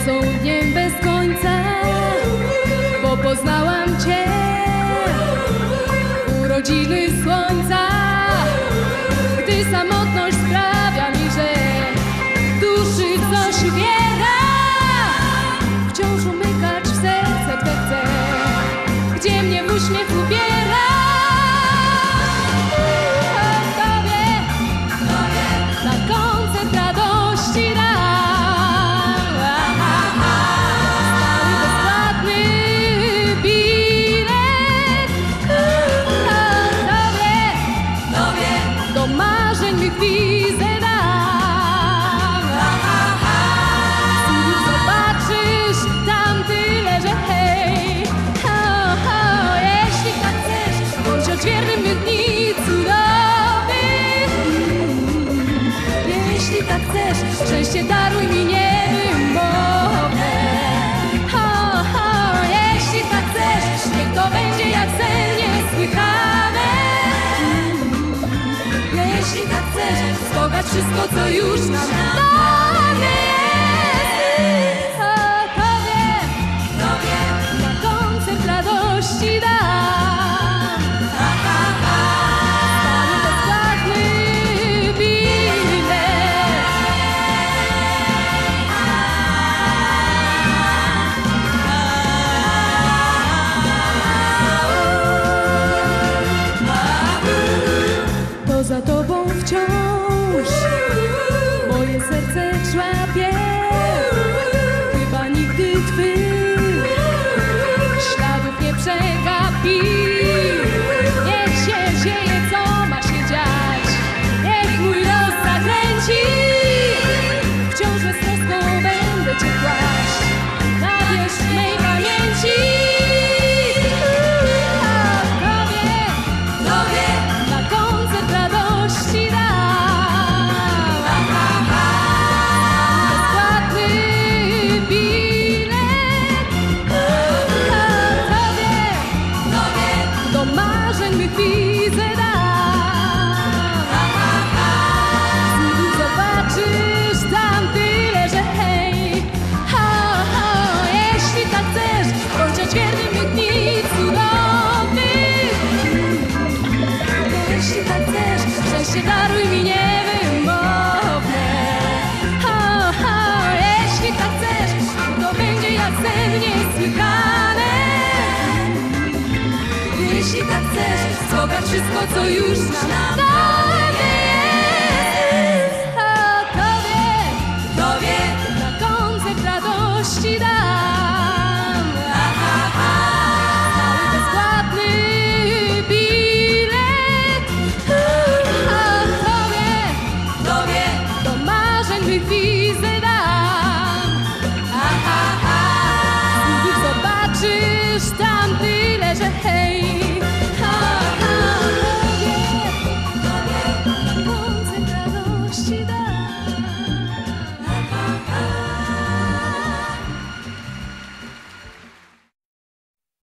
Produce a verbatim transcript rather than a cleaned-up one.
nocą, dniem bez końca, bo poznałam Cię. Urodziny słońca, gdy samotność sprawia mi, że duszy coś uwiera. Wciąż umykać w serce Twe chcę, gdzie mnie w uśmiech ubiera. Szczęście daruj mi niewymowne. Ho, ho, jeśli tak chcesz, niech to będzie jak sen niesłychane. Jeśli tak chcesz, wzbogacz wszystko, co już nam dane jest. O, Tobie, Tobie na koncert radości dam. Za Tobą wciąż moje serce człapie. Chyba nigdy Twych śladów nie przegapi. Niech się dzieje, co ma się dziać, niech mój los zakręci. Wciąż beztroską będę Cię kłaść na wierzch mej pamięci. Szczęście daruj mi niewymowne. Ho, ho, jeśli tak chcesz, to będzie jak sen niesłychane. Jeśli tak chcesz, wzbogacz wszystko, co już nam dane.